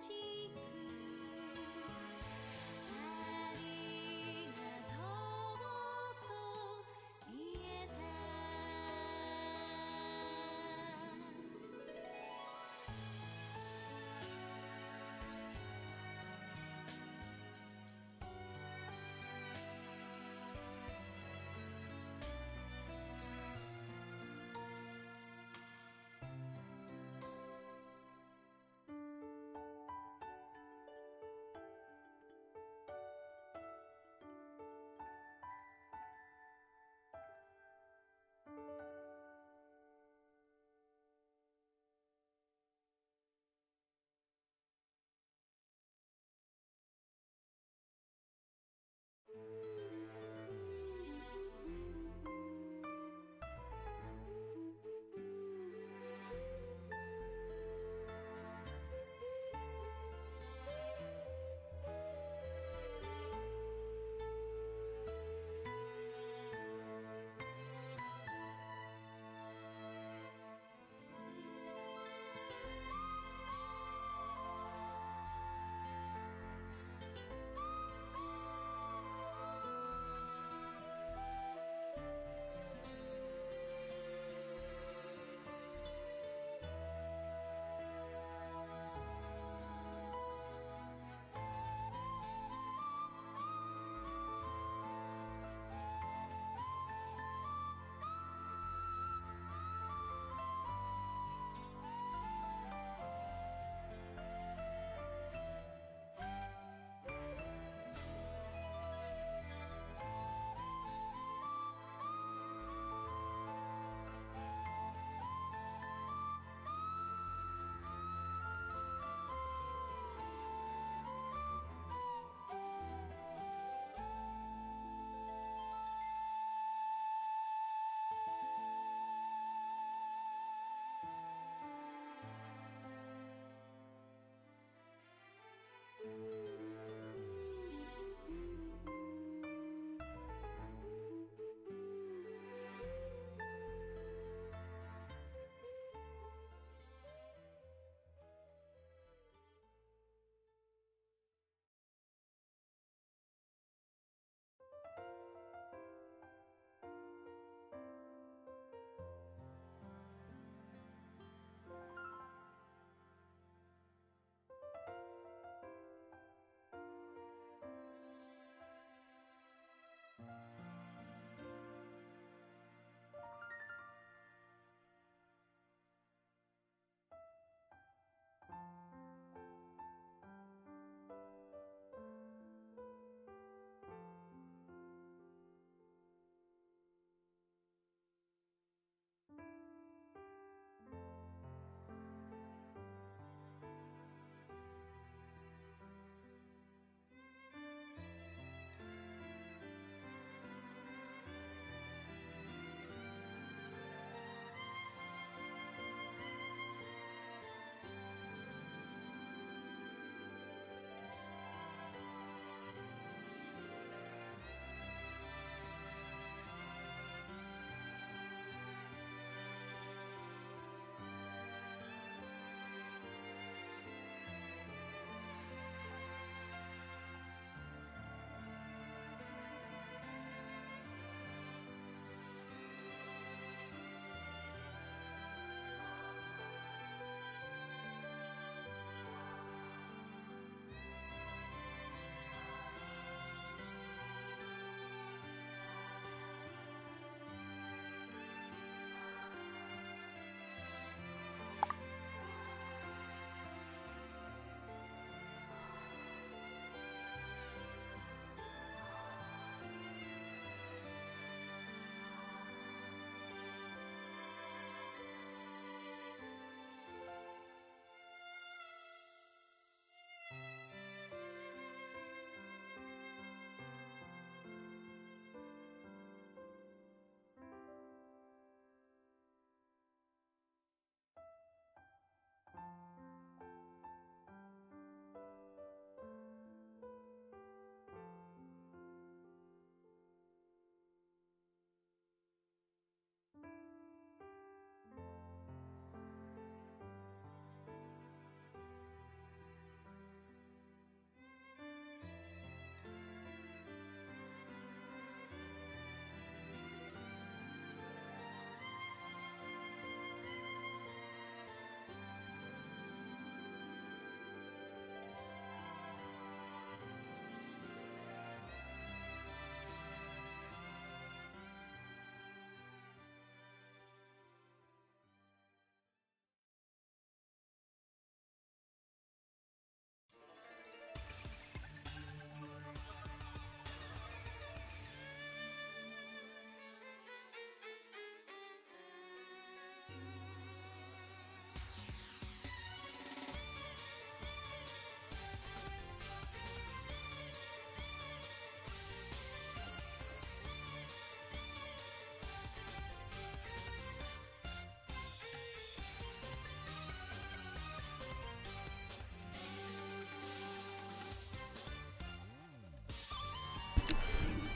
しくありがとうと言えた。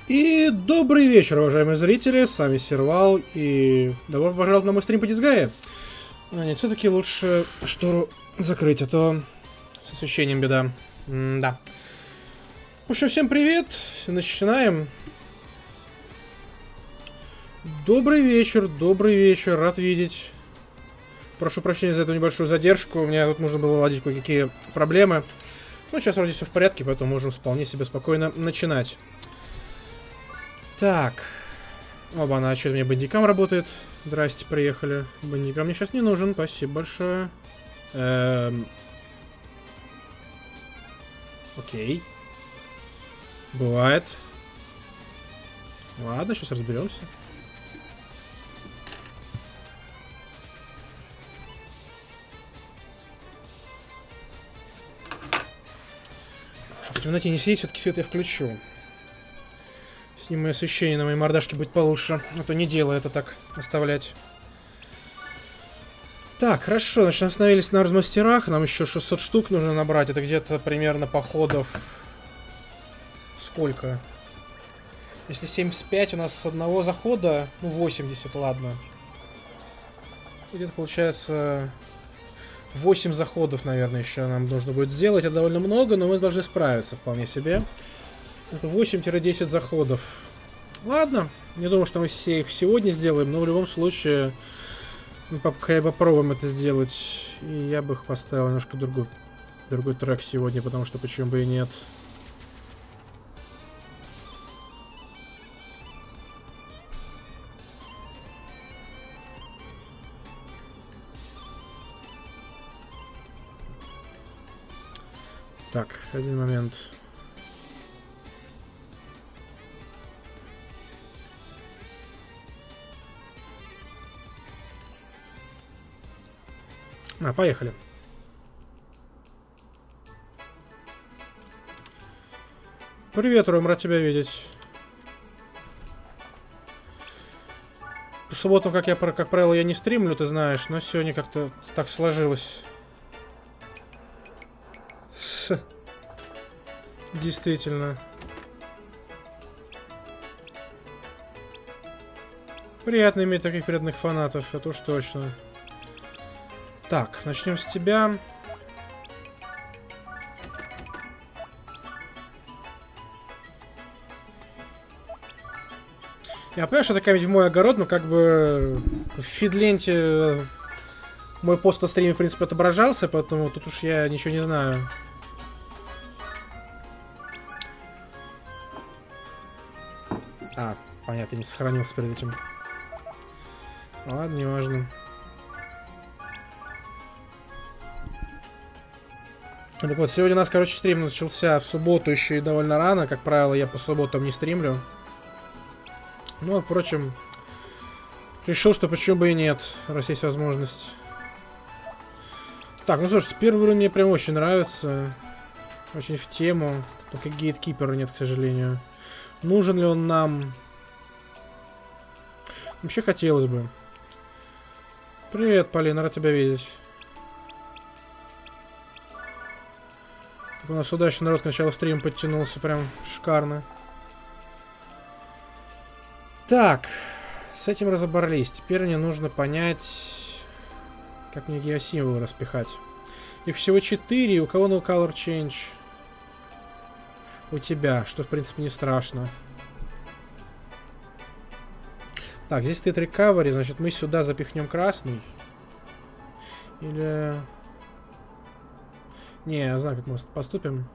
И добрый вечер, уважаемые зрители, с вами Сервал, и добро пожаловать на мой стрим по Дисгае. Нет, все-таки лучше штору закрыть, а то с освещением беда. Да. В общем, всем привет, начинаем. Добрый вечер, рад видеть. Прошу прощения за эту небольшую задержку, у меня тут нужно было ладить кое-какие проблемы. Ну, сейчас вроде все в порядке, поэтому можем вполне себе спокойно начинать. Так. Оба-на, что-то мне бандикам работает. Здрасте, приехали. Бандикам мне сейчас не нужен, спасибо большое. Окей. Бывает. Ладно, сейчас разберемся. Чтобы в темноте не сидеть, все-таки свет я включу. Сниму освещение на моей мордашке будет получше. А то не дело это так оставлять. Так, хорошо, значит, остановились на размастерах. Нам еще 600 штук нужно набрать. Это где-то примерно походов... Сколько? Если 75 у нас с одного захода, ну 80, ладно. Где-то получается 8 заходов, наверное, еще нам нужно будет сделать. Это довольно много, но мы должны справиться вполне себе. Это 8-10 заходов. Ладно, не думаю, что мы все их сегодня сделаем, но в любом случае мы попробуем это сделать. И я бы их поставил немножко другой трек сегодня, потому что почему бы и нет. Так, один момент. Поехали. Привет, Ром, рад тебя видеть. По субботам, как правило, я не стримлю, ты знаешь, но сегодня как-то так сложилось. Действительно. Приятно иметь таких преданных фанатов, это уж точно. Так, начнем с тебя. Я понимаю, что это камень в мой огород, но как бы в фидленте мой пост на стриме, в принципе, отображался, поэтому тут уж я ничего не знаю. Понятно, не сохранился перед этим. Ладно, неважно. Так вот, сегодня у нас, короче, стрим начался в субботу еще и довольно рано. Как правило, я по субботам не стримлю. Но, впрочем, решил, что почему бы и нет, раз есть возможность. Так, ну слушайте, первый уровень мне прям очень нравится. Очень в тему. Только гейткипера нет, к сожалению. Нужен ли он нам? Вообще хотелось бы. Привет, Полина, рад тебя видеть. У нас удачно народ к началу стрима подтянулся, прям шикарно. Так, с этим разобрались. Теперь мне нужно понять, как мне геосимволы распихать. Их всего 4, у кого no color change? У тебя, что в принципе не страшно. Так, здесь стоит recovery, значит мы сюда запихнем красный. Или... Не, я знаю, как мы поступим.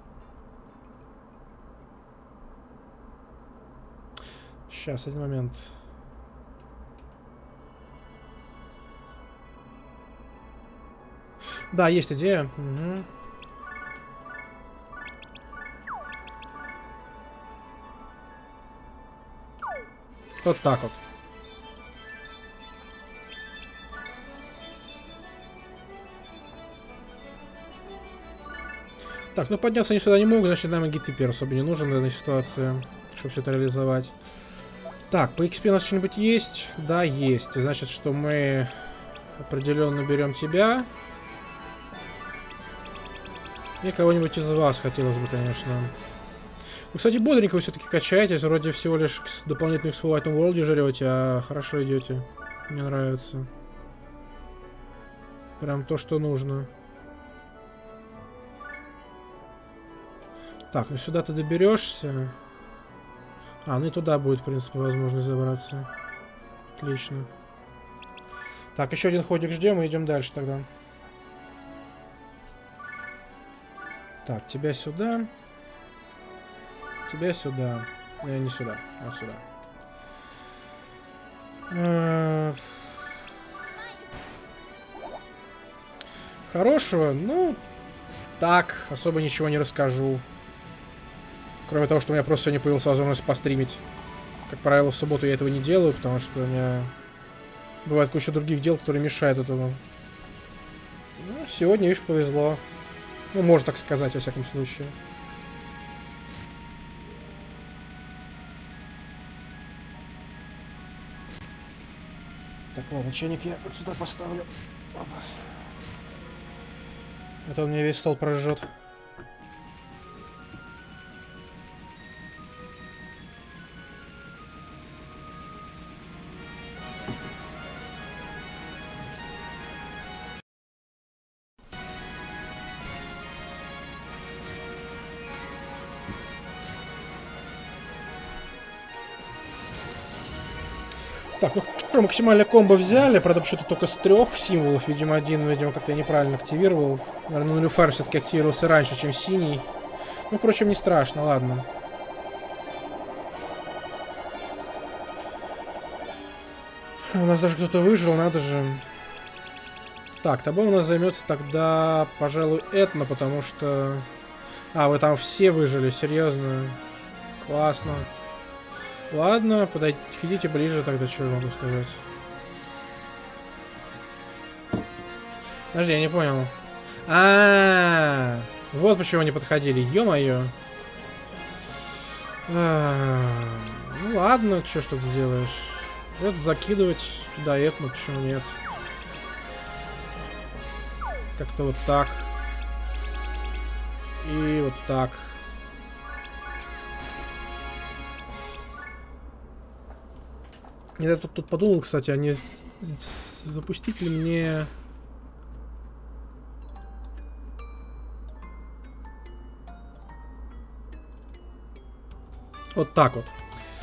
Сейчас, один момент. Да, есть идея. Угу. Вот так вот. Так, ну подняться они сюда не могут, значит нам и гид-типер особо не нужен в данной ситуации, чтобы все это реализовать. Так, по XP у нас что-нибудь есть? Да, есть. Значит, что мы определенно берем тебя. И кого-нибудь из вас хотелось бы, конечно. Вы, кстати, бодренько вы все-таки качаетесь. Вроде всего лишь дополнительных XP в этом World жрете, а хорошо идете. Мне нравится. Прям то, что нужно. Так, ну сюда ты доберешься. А, ну и туда будет, в принципе, возможность забраться. Отлично. Так, еще один ходик ждем и идем дальше тогда. Так, тебя сюда. Тебя сюда. Не сюда, вот сюда. Хорошего, ну, так, особо ничего не расскажу. Кроме того, что у меня просто сегодня появилась возможность постримить. Как правило, в субботу я этого не делаю, потому что у меня бывает куча других дел, которые мешают этому. Ну, сегодня, видишь, повезло. Ну, можно так сказать, во всяком случае. Так, ладно, чайник я вот сюда поставлю. Опа. Это он мне весь стол прожжет. Так, ну хорошо, максимальное комбо взяли, правда, почему-то только с 3 символов, видимо, один, видимо, как-то я неправильно активировал. Наверное, Нуllифайр все-таки активировался раньше, чем синий. Ну, впрочем, не страшно, ладно. У нас даже кто-то выжил, надо же. Так, тобой у нас займется тогда, пожалуй, Этно, потому что... А, вы там все выжили, серьезно. Классно. Ладно, подойдите ближе тогда, что я могу сказать. Подожди, я не понял. Вот почему они подходили. Ё-моё. Ну ладно, что ты сделаешь? Это закидывать туда Этну, почему нет? Как-то вот так. И вот так. Я тут подумал, кстати, а не запустить ли мне... Вот так вот.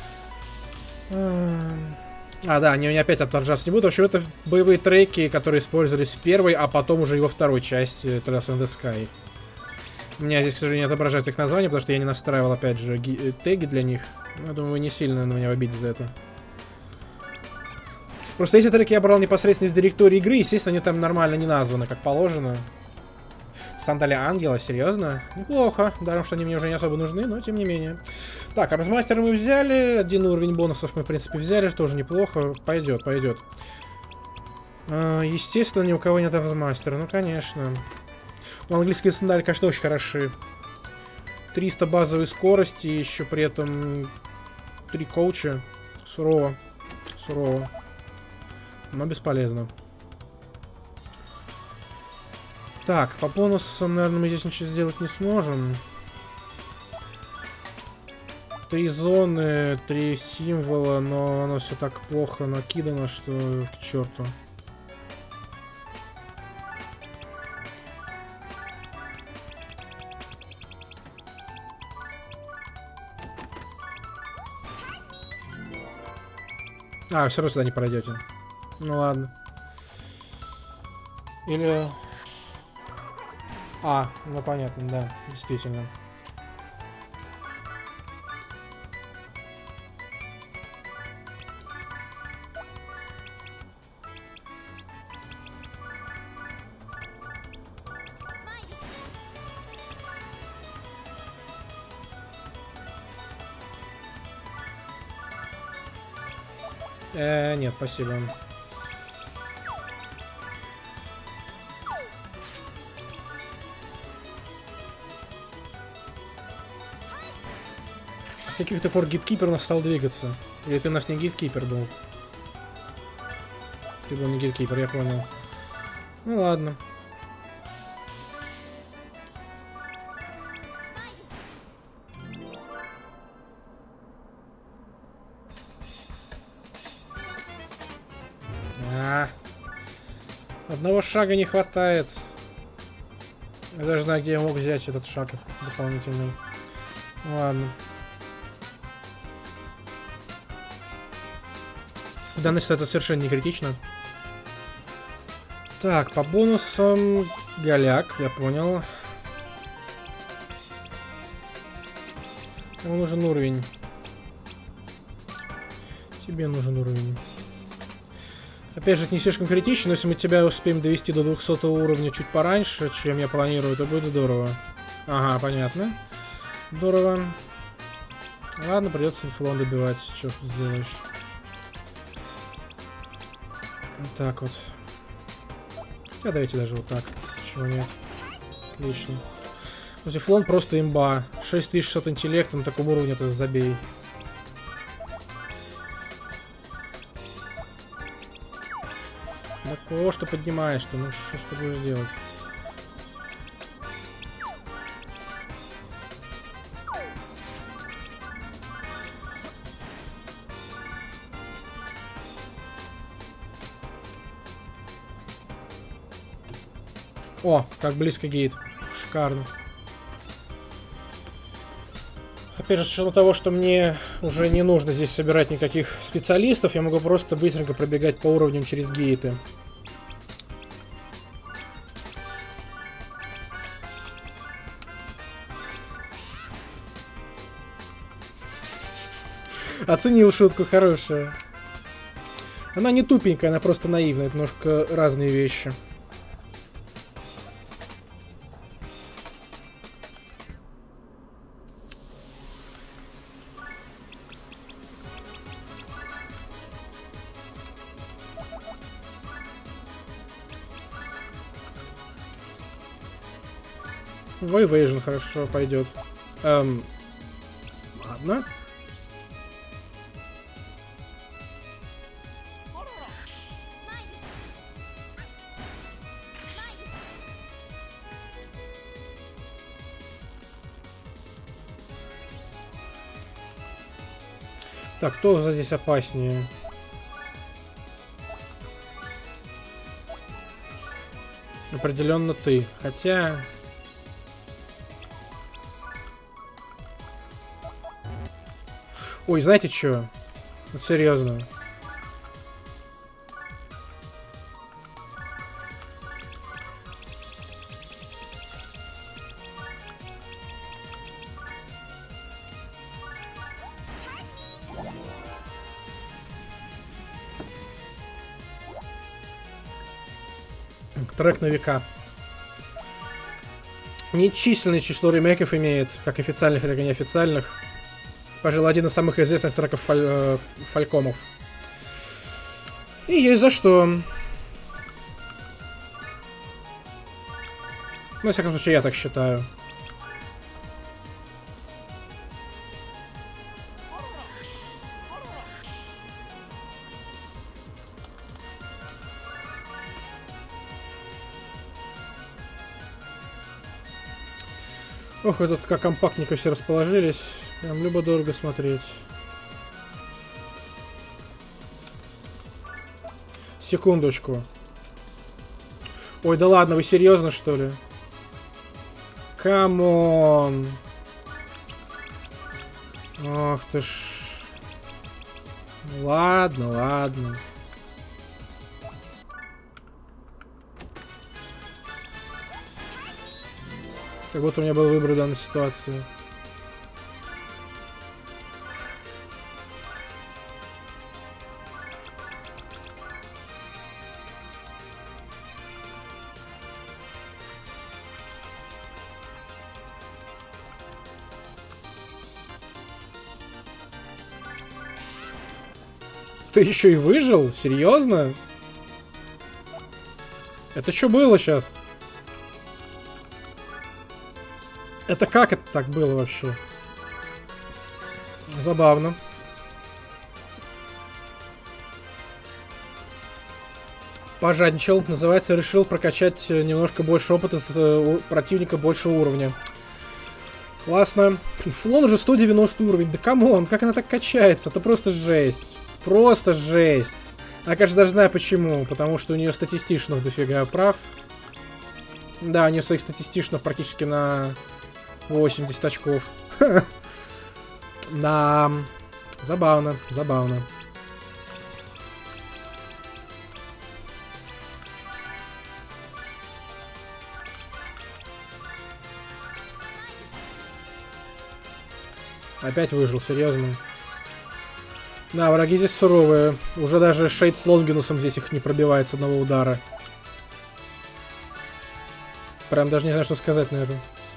Да, они опять отторжаться не будут. В общем, это боевые треки, которые использовались в первой, а потом уже и во второй части Trails in the Sky. У меня здесь, к сожалению, не отображается их название, потому что я не настраивал, опять же, теги для них. Но я думаю, вы не сильно на меня обидите за это. Просто эти треки я брал непосредственно из директории игры, естественно, они там нормально не названы, как положено. Сандали Ангела, серьезно? Неплохо, даром, что они мне уже не особо нужны, но тем не менее. Так, армсмастера мы взяли, 1 уровень бонусов мы, в принципе, взяли, тоже неплохо, пойдет, пойдет. Естественно, ни у кого нет армсмастера, ну, конечно. Но английские сандали, конечно, очень хороши. 300 базовой скорости, еще при этом 3 коуча. Сурово, сурово. Но бесполезно. Так, по бонусам, наверное, мы здесь ничего сделать не сможем. 3 зоны, 3 символа, но оно все так плохо накидано, что к черту. Все равно сюда не пройдете. Ну ладно. Или... ну понятно, да, действительно. Нет, спасибо. С каких-то пор гиткипер у нас стал двигаться. Или ты у нас не гиткипер был? Ты был не гиткипер, я понял. Ну ладно. Одного шага не хватает. Я даже знаю, где я мог взять этот шаг дополнительный. Ладно. В данной ситуации это совершенно не критично. Так, по бонусам голяк, я понял. Ему нужен уровень. Тебе нужен уровень. Опять же, это не слишком критично, но если мы тебя успеем довести до 200 уровня чуть пораньше, чем я планирую, то будет здорово. Ага, понятно. Здорово. Ладно, придется инфлон добивать. Что ж сделаешь. Вот так вот. А давайте даже вот так. Чего нет. Отлично. Инфлон просто имба. 6600 интеллекта на таком уровне, то забей. Да кого что поднимаешь-то? Ну что ж ты будешь делать? О, как близко гейт. Шикарно. Опять же, с учетом того, что мне уже не нужно здесь собирать никаких специалистов, я могу просто быстренько пробегать по уровням через гейты. Оценил шутку, хорошая. Она не тупенькая, она просто наивная. Это немножко разные вещи. В Evasion хорошо пойдет. Ладно. Так, кто здесь опаснее? Определенно ты. Хотя... Ой, знаете что? Вот серьезно. Трек на века. Нечисленное число ремейков имеет, как официальных, так и неофициальных. Пожалуй, один из самых известных треков фалькомов. И есть за что. Ну, во всяком случае, я так считаю. Ох, и тут как компактненько все расположились. Прям любо-дорого смотреть. Секундочку. Ой, да ладно, вы серьезно, что ли? Камон. Ох ты ж. Ладно, ладно. Как будто у меня был выбор в данной ситуации. Ты еще и выжил? Серьезно? Это что было сейчас? Это как это так было вообще? Забавно. Пожадничал. Называется, решил прокачать немножко больше опыта с противника большего уровня. Классно. Флон уже 190 уровень. Да камон, как она так качается? Это просто жесть. Просто жесть. Я, кажется, даже знаю почему. Потому что у нее статистичных дофига прав. Да, у нее своих статистичных практически на 80 очков. Да. Забавно, забавно. Опять выжил, серьезно. Да, враги здесь суровые. Уже даже Шейд с Лонгинусом здесь их не пробивает с одного удара. Прям даже не знаю, что сказать на это.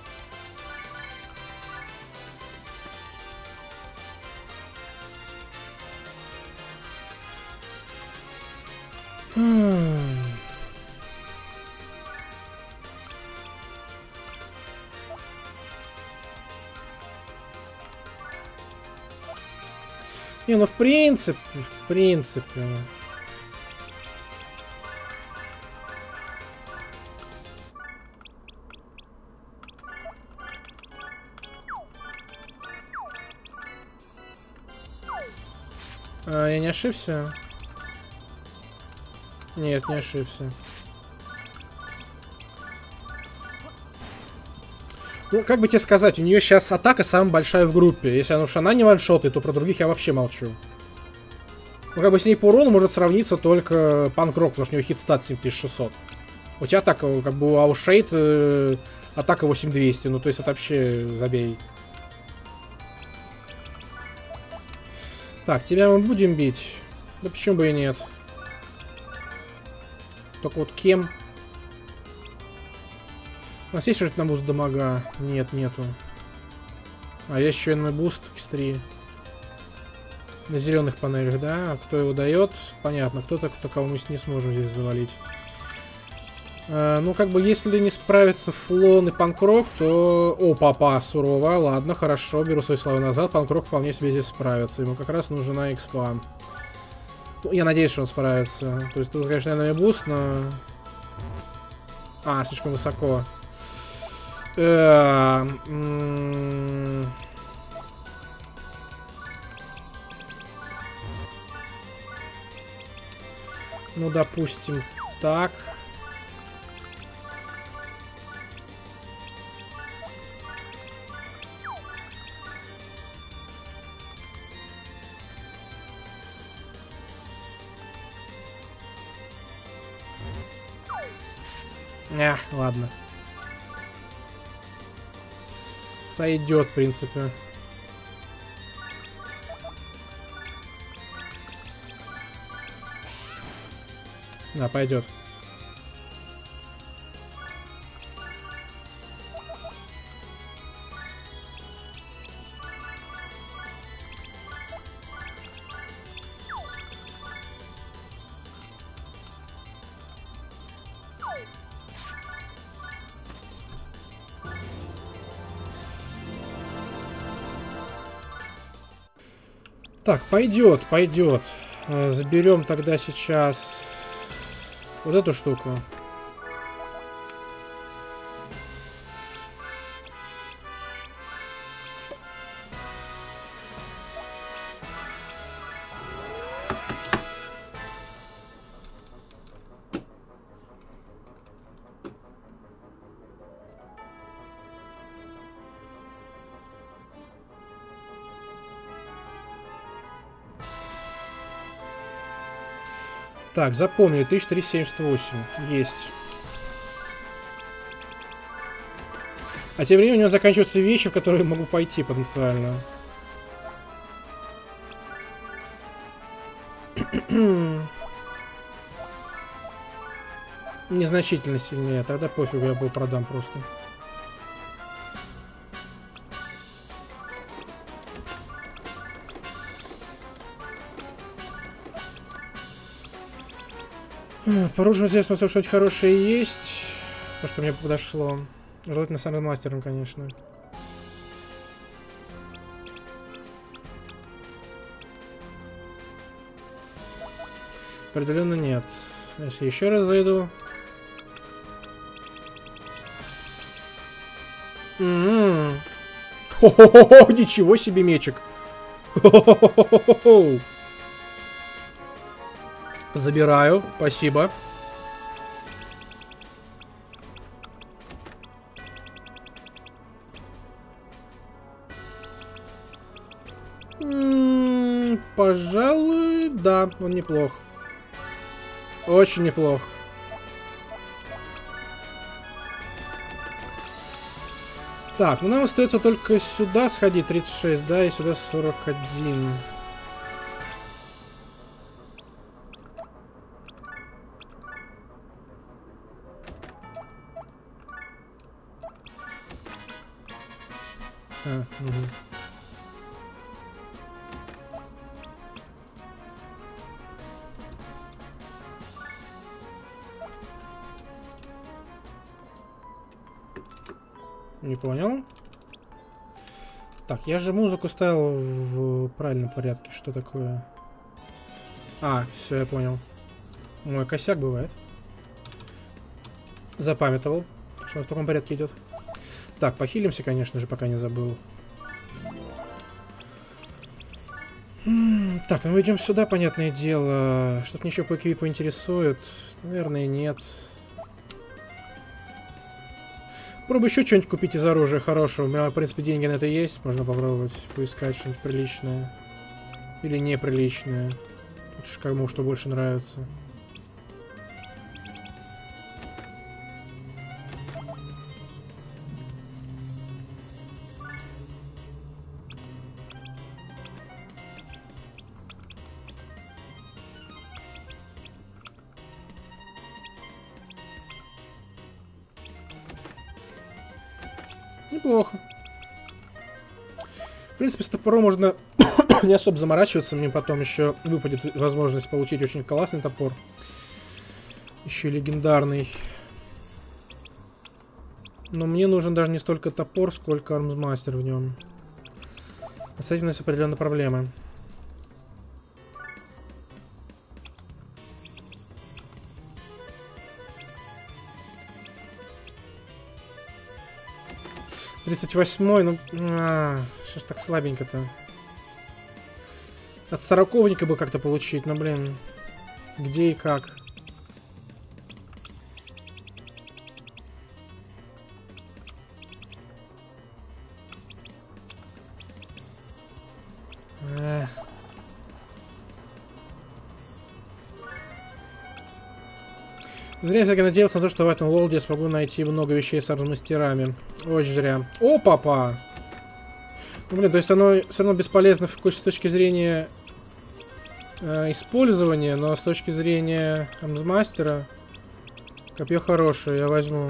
Не, ну в принципе. Я не ошибся? Нет, не ошибся. Ну, как бы тебе сказать, у нее сейчас атака самая большая в группе. Если она не ваншотает, то про других я вообще молчу. Ну, как бы с ней по урону может сравниться только Панк-Рок, потому что у него хит-стат 7600. У тебя атака, как бы у Аушейд, атака 8200. Ну, то есть это вообще забей. Так, тебя мы будем бить? Да почему бы и нет? Только вот кем? У нас есть что-то на буст дамага? Нет, нету. А есть еще один буст X3. На зеленых панелях, да? А кто его дает? Понятно. Кто-то, кого мы не сможем здесь завалить. Ну, как бы, если не справится Флон и Панкрок, то... О, папа, сурово. Ладно, хорошо, беру свои слова назад. Панкрок вполне себе здесь справится. Ему как раз нужна экспа. Ну, я надеюсь, что он справится. То есть тут, конечно, наверное, буст, но... А, слишком высоко. Ну, допустим, так. Ладно. Сойдет, в принципе. Да, пойдет. Так, пойдет, пойдет. Заберем тогда сейчас вот эту штуку. Так, запомнили, 1378. Есть. А тем временем у него заканчиваются вещи, в которые я могу пойти потенциально. Незначительно сильнее. Тогда пофигу, я его продам просто. По оружию здесь что-нибудь хорошее есть. То, что мне подошло. Желательно самым мастером, конечно. Определенно нет. Если еще раз зайду. Хо-хо-хо-хо! Ничего себе мечик! Хо-хо-хо-хо-хо! Забираю, спасибо. Пожалуй, да, он неплох. Очень неплох. Так, ну нам остается только сюда сходить, 36, да, и сюда 41. Угу. Не понял. Так, я же музыку ставил в правильном порядке. Что такое? А, все, я понял. Мой косяк бывает. Запамятовал, что в таком порядке идет. Так, похилимся, конечно же, пока не забыл. Так, ну мы идем сюда, понятное дело. Что-то ничего по эквипу интересует. Наверное, нет. Пробую еще что-нибудь купить из оружия хорошего. У меня, в принципе, деньги на это есть. Можно попробовать поискать что-нибудь приличное. Или неприличное. Тут уж кому что больше нравится. Неплохо. В принципе, с топором можно не особо заморачиваться. Мне потом еще выпадет возможность получить очень классный топор. Еще легендарный. Но мне нужен даже не столько топор, сколько армсмастер в нем. А с этим у нас определенные проблемы. Тридцать 38-й, ну... что ж так слабенько-то? От 40-ника бы как-то получить, но, блин... Где и как? Зря я надеялся на то, что в этом World я смогу найти много вещей с армсмастерами. Очень зря. О, папа! Ну, блин, то есть оно все равно бесполезно с точки зрения использования, но с точки зрения армсмастера копье хорошее, я возьму.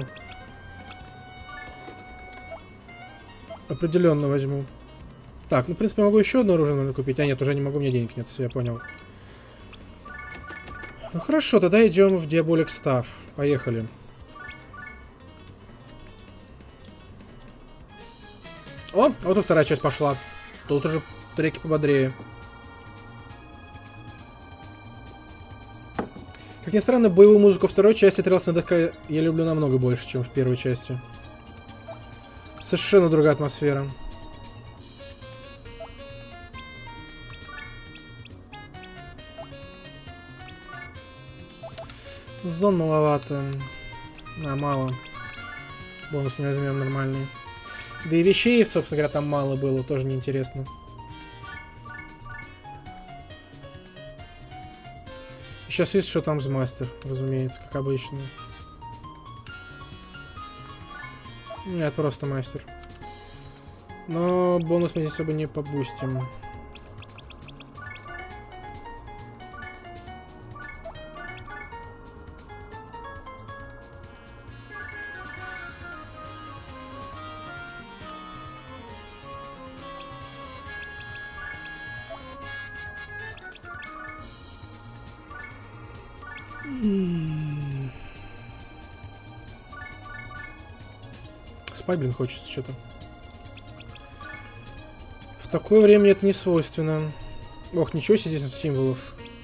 Определенно возьму. Так, ну, в принципе, могу еще одно оружие, наверное, купить. А нет, уже не могу, мне денег нет, все, я понял. Ну хорошо, тогда идем в Diabolic Staff. Поехали. О, вот и вторая часть пошла. Тут уже треки пободрее. Как ни странно, боевую музыку второй части Trails in the Sky я люблю намного больше, чем в первой части. Совершенно другая атмосфера. Зон маловато. Мало. Бонус не возьмем нормальный. Да и вещей, собственно говоря, там мало было. Тоже неинтересно. Сейчас видишь, что там с мастер, разумеется, как обычно. Нет, просто мастер. Но бонус мы здесь особо не побустим. Спать, блин, хочется что-то. В такое время мне это не свойственно. Ох, ничего себе здесь символов.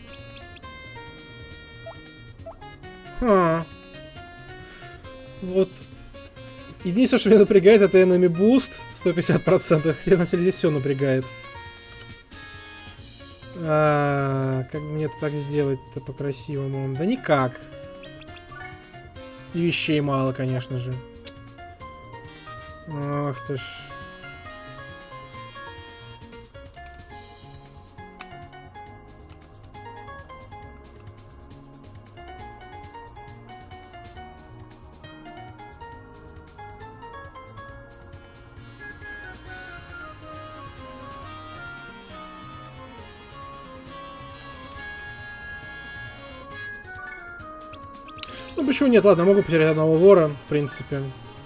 Вот. Единственное, что меня напрягает, это enemy boost 150%. Хотя на самом деле здесь все напрягает. Как мне это так сделать-то по-красивому? Да никак. И вещей мало, конечно же. Ах ты ж. Ну почему нет? Ладно, могу потерять одного вора, в принципе.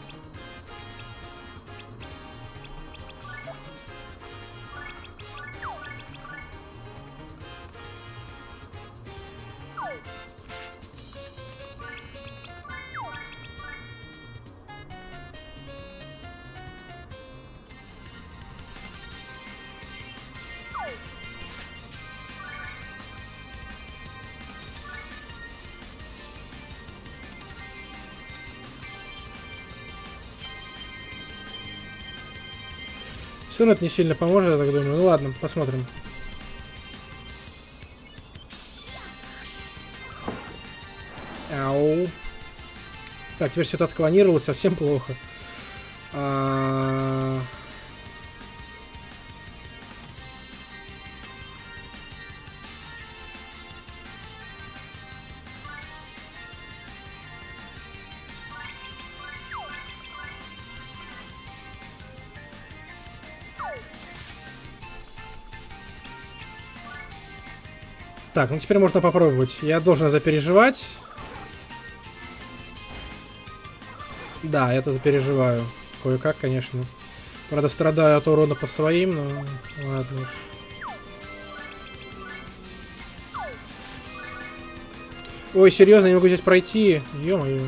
Все равно это не сильно поможет, я так думаю. Ну ладно, посмотрим. Ау. Так, теперь все это отклонировалось, совсем плохо. Так, ну теперь можно попробовать. Я должен это переживать. Да, я это переживаю. Кое-как, конечно. Правда, страдаю от урона по своим, но ладно уж. Ой, серьезно, я не могу здесь пройти. Ё-моё.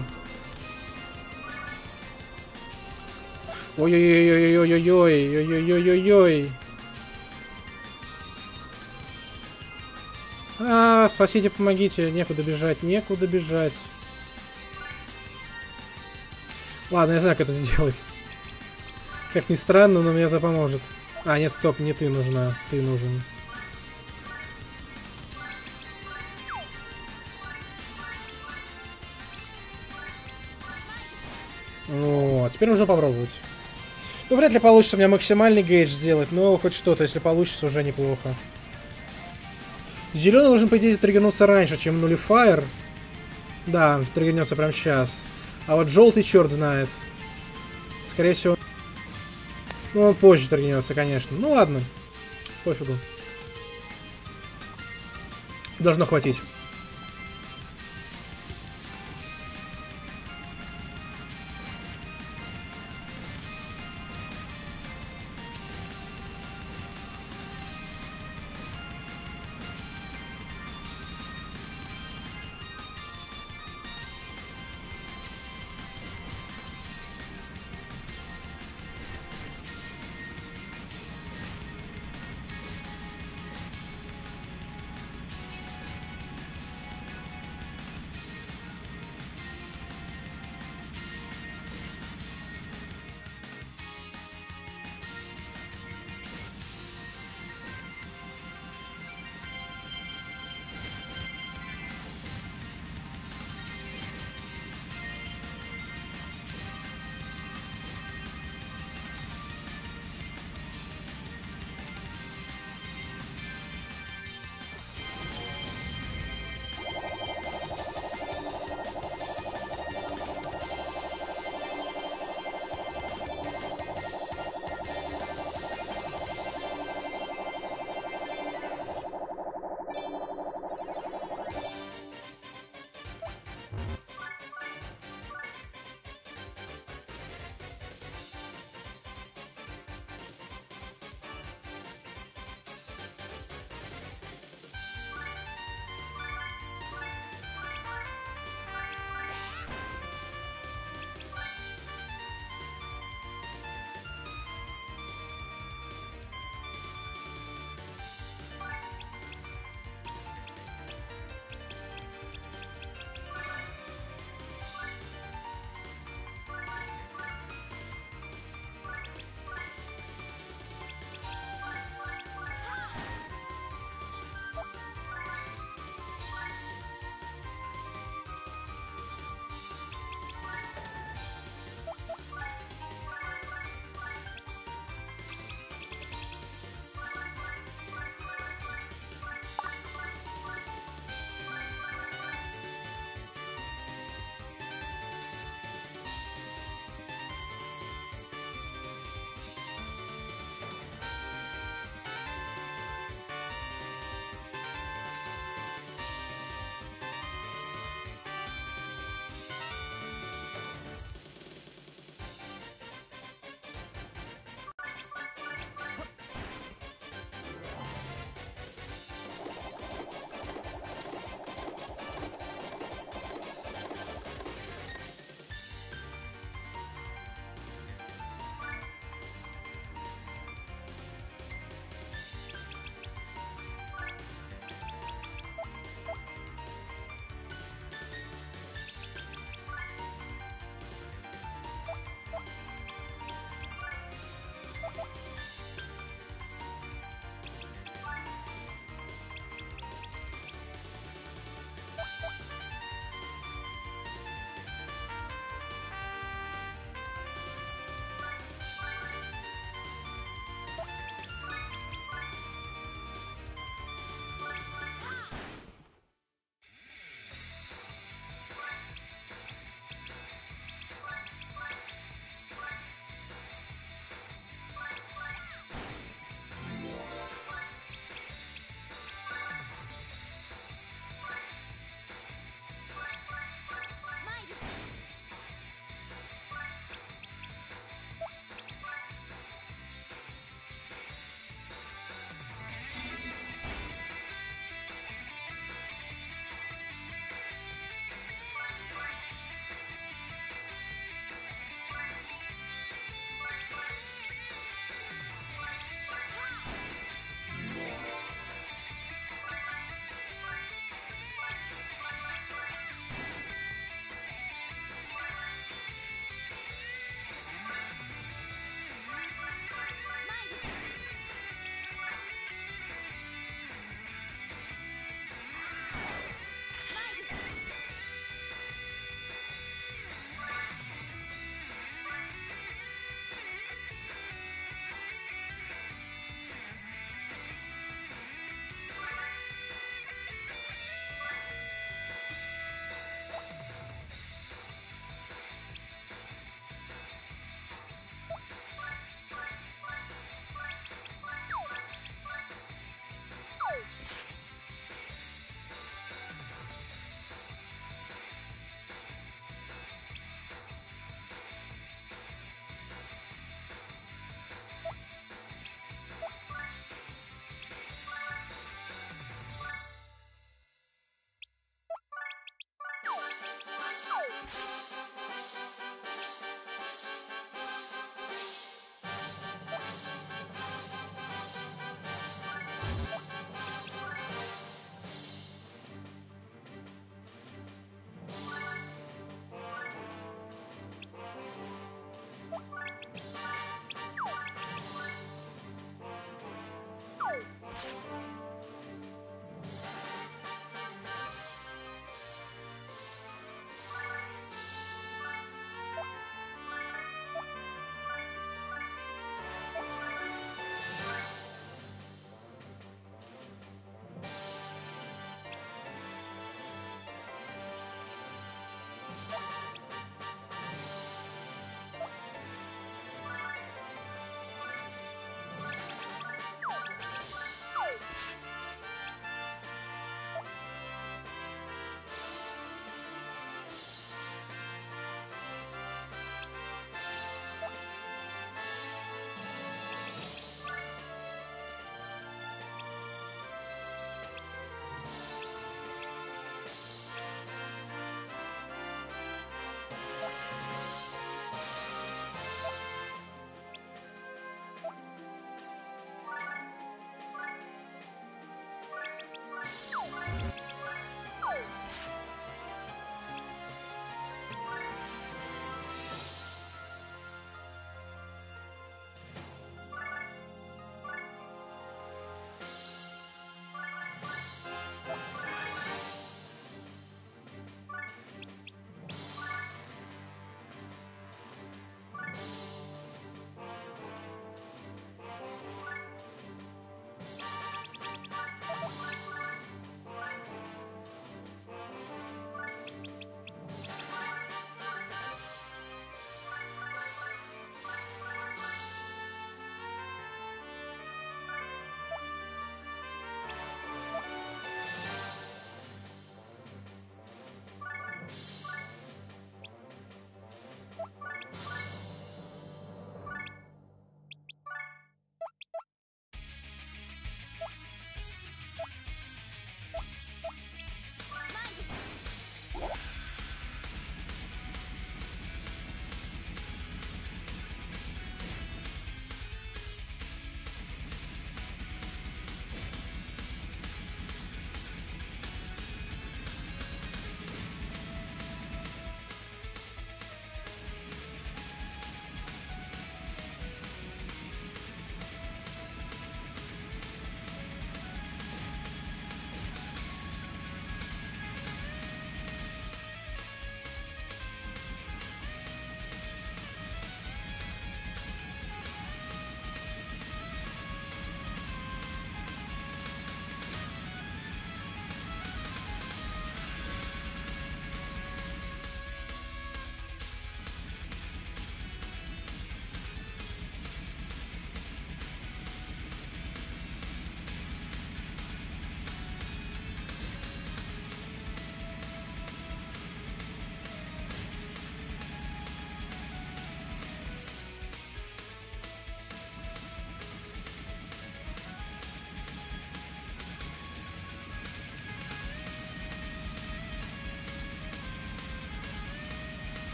Ой-ой-ой-ой-ой-ой-ой-ой-ой-ой-ой. Спасите, помогите. Некуда бежать, некуда бежать. Ладно, я знаю, как это сделать. Как ни странно, но мне это поможет. А, нет, стоп, не ты нужна. Ты нужен. Вот, теперь нужно попробовать. Ну, вряд ли получится у меня максимальный гейдж сделать, но хоть что-то, если получится, уже неплохо. Зеленый должен, по идее, триггернуться раньше, чем нулифайер. Да, триггернется прямо сейчас. А вот желтый черт знает. Скорее всего... Ну, он позже триггернется, конечно. Ну, ладно. Пофигу. Должно хватить.